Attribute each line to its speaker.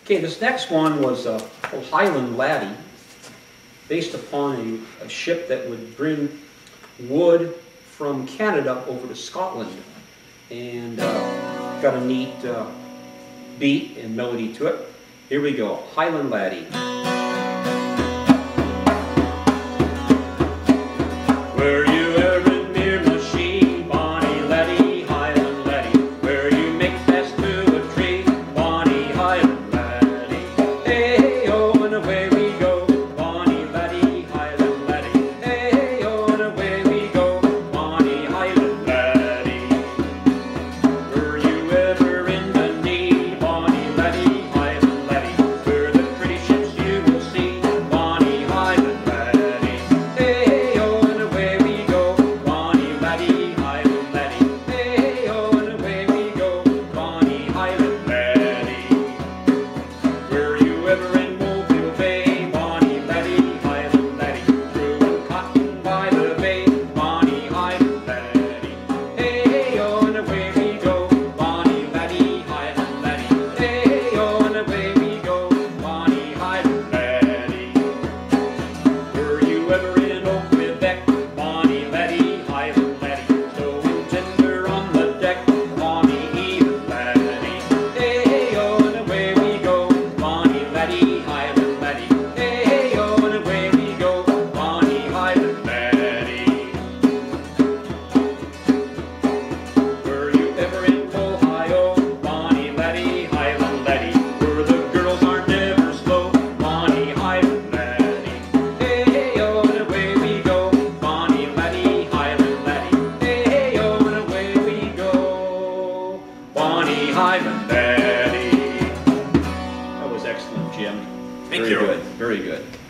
Speaker 1: Okay, this next one was called Highland Laddie, based upon a ship that would bring wood from Canada over to Scotland. And got a neat beat and melody to it. Here we go, Highland Laddie. Were you ever near machine, bonnie laddie, Highland Laddie? Where you make fast to a tree, bonnie Highland Laddie? Hey oh, and away we go, bonnie laddie, Highland Laddie. Hey oh, and away we go, bonnie Highland Laddie. Were you ever in the need, bonnie laddie, Highland Laddie? Where the pretty ships you will see, bonnie Highland Laddie. Hey oh, and away we go, bonnie laddie, Highland Laddie. Hey oh, and away we go, bonnie Highland Laddie. Were you ever in Mobile Bay, bonnie laddie, Highland Laddie? Brewing cotton by the bay, bonnie Highland Laddie. Hey oh, and away we go, bonnie laddie, Highland Laddie. Hey oh, and away we go, bonnie Highland Laddie. Were you ever in Oak Quebec, bonnie laddie, Highland Laddie? Stowing timber on the deck, bonnie Highland Laddie. Hey oh, and away we go, bonnie laddie, Highland Laddie. Hey oh, and away we go, bonnie Highland Laddie. Were you ever in Ohio, bonnie laddie, Highland Laddie? Where the girls are never slow, bonnie Highland Laddie. Hey oh, and away we go, bonnie laddie, Highland Laddie. Hey oh, and away we go, bonnie Highland Laddie. That was excellent, Jim.
Speaker 2: Thank
Speaker 1: Very
Speaker 2: you.
Speaker 1: good, very good.